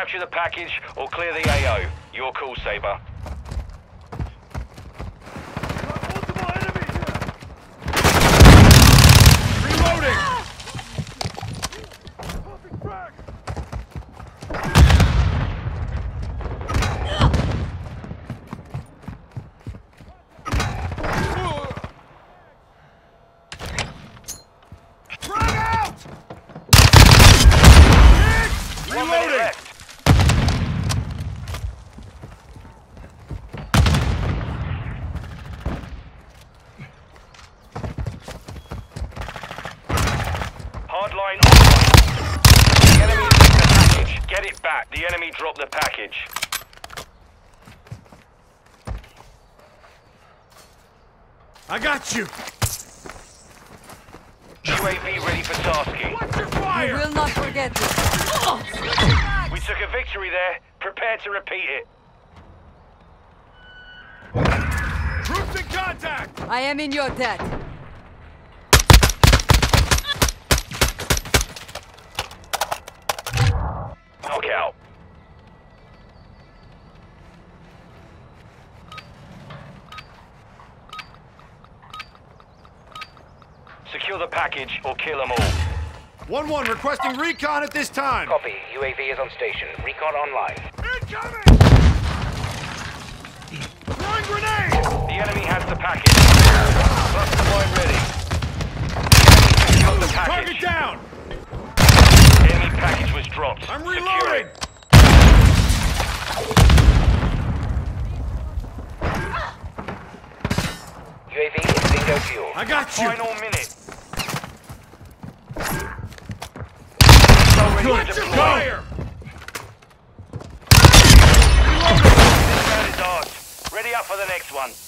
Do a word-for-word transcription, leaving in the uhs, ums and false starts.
Capture the package or clear the A O. Your call, Saber. Multiple enemies here! Reloading! Popping frag! Frag out! One minute left. Hardline online. The enemy took the package. Get it back. The enemy dropped the package. I got you! U A V ready for tasking. Watch your You fire! will not forget this. We took a victory there. Prepare to repeat it. Troops in contact! I am in your debt. Knockout. Secure the package or kill them all. one one requesting recon at this time! Copy. U A V is on station. Recon online. Incoming! Throwing grenade! The enemy has the package. Cluster mine ready. The enemy secured the Target package. down! Enemy package was dropped. I'm Secure reloading! it. U A V is bingo fuel. I got you! Final minute. Good. Ready to deploy. Fire! This round is ours. Ready up for the next one.